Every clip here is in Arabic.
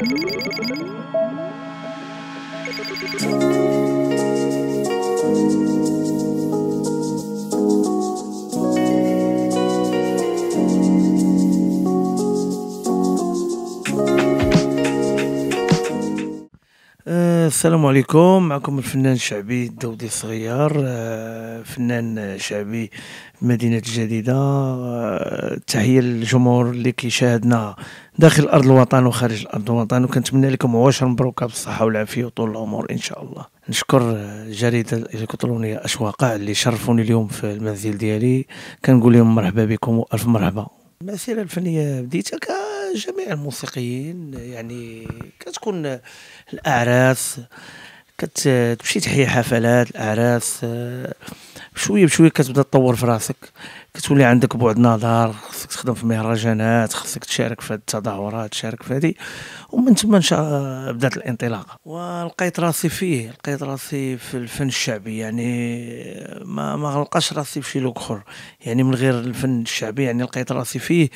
السلام عليكم. معكم الفنان الشعبي الدودي الصغير، فنان شعبي في مدينة الجديدة. تحية للجمهور اللي كيشاهدنا داخل أرض الوطن وخارج أرض الوطن، وكنتمنى لكم عواشر مبروكة بالصحة والعافية وطول العمر إن شاء الله. نشكر الجريدة الإلكترونية أشواقع اللي شرفوني اليوم في المنزل ديالي، كنقول لهم مرحبا بكم وألف مرحبا. المسيرة الفنية بديتها كجميع الموسيقيين، يعني كتكون الأعراس، كتمشي تحيا حفلات الأعراس، بشوية بشوية كتبدا تطور في راسك، كتولي عندك بعد نظر، خصك تخدم في مهرجانات، خصك تشارك في هاد التظاهرات، تشارك في هادي، ومن تما بدات الانطلاقة، ولقيت راسي فيه، لقيت راسي في الفن الشعبي. يعني ما غلقاش راسي في شي لوك اخر، يعني من غير الفن الشعبي يعني لقيت راسي فيه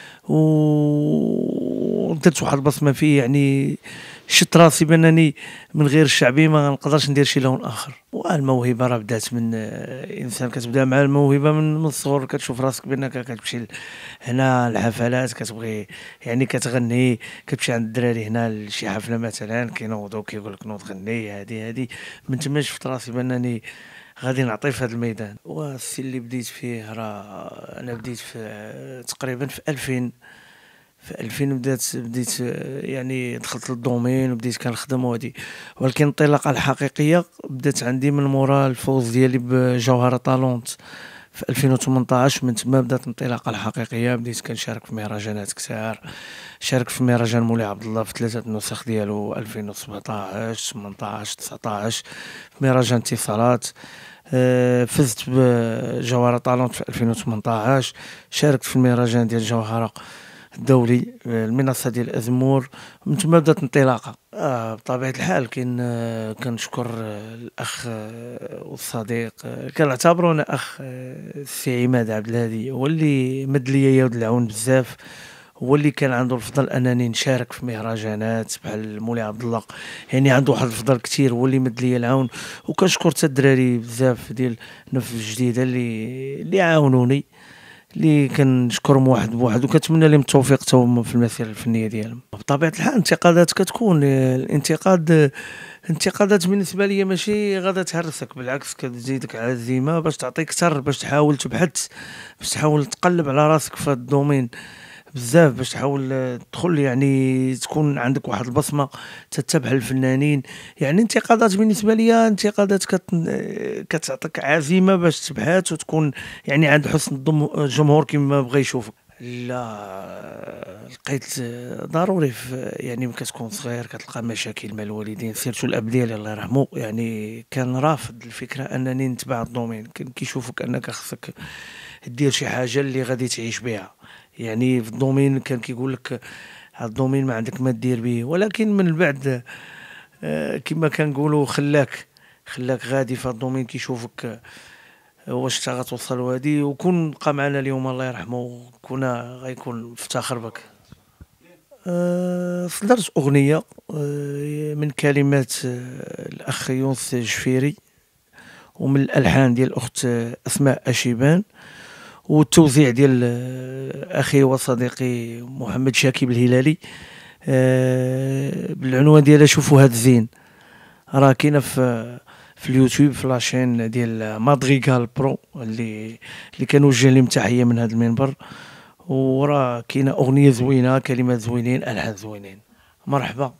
ودرت واحد البصمة فيه. يعني شت راسي بانني من غير الشعبي ما نقدرش ندير شي لون اخر. والموهبه راه بدات من انسان، كتبدا مع الموهبه من الصغر، كتشوف راسك بانك كتمشي هنا الحفلات، كتبغي يعني كتغني، كتمشي عند الدراري هنا لشي حفله مثلا كينوضوا كيقول لك نوض غني، هادي من تما شفت راسي بانني غادي نعطي في هذا الميدان. والسي اللي بديت فيه راه انا بديت في تقريبا في 2000. في 2000 بديت يعني دخلت للدومين وبديت كنخدم وهادي، ولكن الانطلاقه الحقيقيه بدات عندي من مورا الفوز ديالي بجوهره طالونت في 2018. من تما بدات الانطلاقه الحقيقيه، بديت كنشارك في مهرجانات كثار. شاركت في مهرجان مولاي عبد الله في 3 نسخ ديالو، 2017 18 19، في مهرجان اتصالات. فزت بجوهره طالونت في 2018. شاركت في المهرجان ديال جوهره الدولي، المنصه ديال ازمور. من تما بدات انطلاقه. بطبيعه الحال كنشكر الاخ والصديق، كنعتبرو انا اخ، السي عماد عبد الهادي، هو اللي مد ليا يد العون بزاف، هو اللي كان عنده الفضل انني نشارك في مهرجانات بحال مولاي عبد الله. يعني عنده واحد الفضل كثير، هو اللي مد ليا العون. وكنشكر حتى الدراري بزاف ديال نف الجديده اللي عاونوني، اللي كنشكرهم واحد بواحد، وكنتمنى لهم التوفيق حتى هما في المسيره الفنيه ديالهم. بطبيعه الحال الانتقادات كتكون، الانتقادات بالنسبه لي ماشي غادا تهرسك، بالعكس كتزيدك عزيمه باش تعطي اكثر، باش تحاول تبحث، باش تحاول تقلب على راسك في هذا الدومين بزاف، باش تحاول تدخل، يعني تكون عندك واحد البصمه تتبع الفنانين. يعني انتقادات بالنسبه لي، انتقادات كتعطيك عزيمه باش تبحث وتكون يعني عند حسن الجمهور كما بغى يشوفك. لا، لقيت ضروري يعني ملي كتكون صغير كتلقى مشاكل مع الوالدين، سيرتو الاب ديالي الله يرحمه، يعني كان رافض الفكره انني نتبع الدومين، كان كيشوفك انك خصك دير شي حاجه اللي غادي تعيش بها. يعني في الدومين كان كيقول لك هاد الدومين ما عندك ما دير به، ولكن من بعد كما كنقولوا خلاك غادي في الدومين، كيشوفك واش انت غتوصل وهادي. وكون بقى معنا اليوم الله يرحمه، كنا غيكون افتخر بك. صدرت اغنيه من كلمات الاخ يونس جفيري، ومن الالحان ديال الاخت اسماء اشيبان، والتوزيع ديال اخي وصديقي محمد شاكيب الهلالي، بالعنوان ديالها شوفوا هاد الزين. راه كاينه في اليوتيوب في لاشين ديال مادريغال برو، اللي كنوجه لهم تحيه من هذا المنبر. وراه كاينه اغنيه زوينه، كلمات زوينين، الحان زوينين. مرحبا.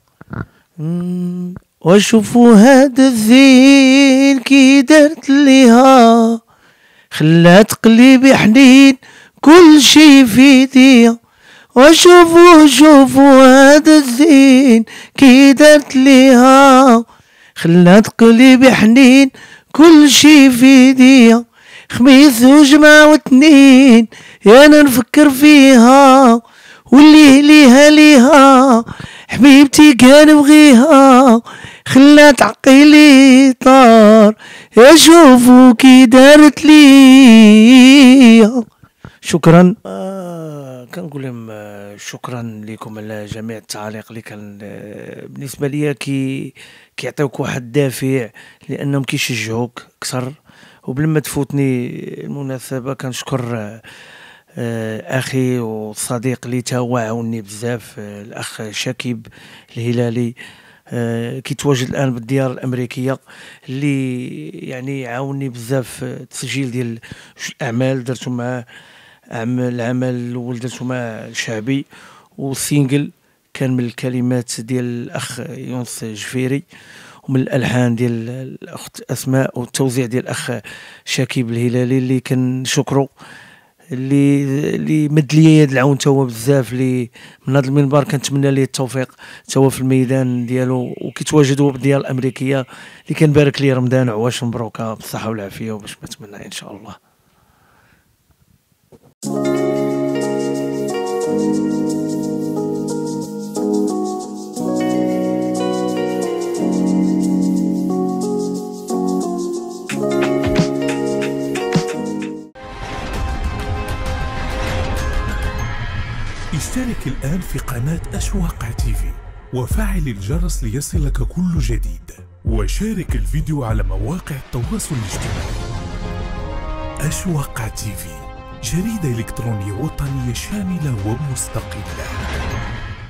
وشوفوا هاد الزين كي درت ليها، خلات قلبي حنين كل شي في ايديا. شوفوا هذا الزين كي درت ليها، خلات قلبي حنين كل شي في ايديا. خميس وجمعة واثنين يا انا نفكر فيها، واللي ليها حبيبتي كان بغيها، خلات عقيلي طار. يا شوفوا كي دارت ليا، شكرا. كنقول لهم شكرا لكم على جميع التعاليق اللي كان بالنسبه ليا كيعطيوك واحد الدافع، لانهم كيشجعوك اكثر. وبلا ما تفوتني المناسبه كنشكر اخي وصديق اللي تا هو عاوني بزاف، الاخ شكيب الهلالي، كيتواجد الان بالديار الامريكيه، اللي يعني عاوني بزاف في التسجيل ديال الاعمال درتو معاه. العمل الاول درتو مع الشعبي، والسينجل كان من الكلمات ديال الاخ يونس جفيري، ومن الالحان ديال الاخت اسماء، والتوزيع ديال الاخ شكيب الهلالي اللي كنشكرو، اللي مد لي يد العون تا هو بزاف. اللي من هذا المنبر كنتمنى ليه التوفيق تا هو في الميدان ديالو، وكيتواجد هو بالديار الامريكيه، اللي كنبارك ليه رمضان عواش مبروكه بالصحه والعافيه وباش ما نتمنى ان شاء الله. اشترك الآن في قناة أشواق تيفي وفعل الجرس ليصلك كل جديد، وشارك الفيديو على مواقع التواصل الاجتماعي. أشواق تيفي، جريدة إلكترونية وطنية شاملة ومستقلة.